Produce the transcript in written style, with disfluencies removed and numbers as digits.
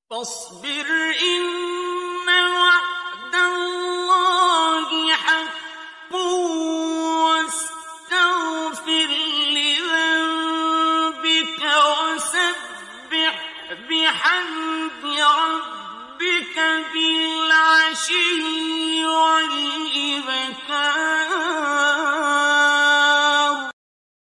فاصبر إن وعد الله حق واستغفر لذنبك وسبح بحمد ربك بالعشي والإبكار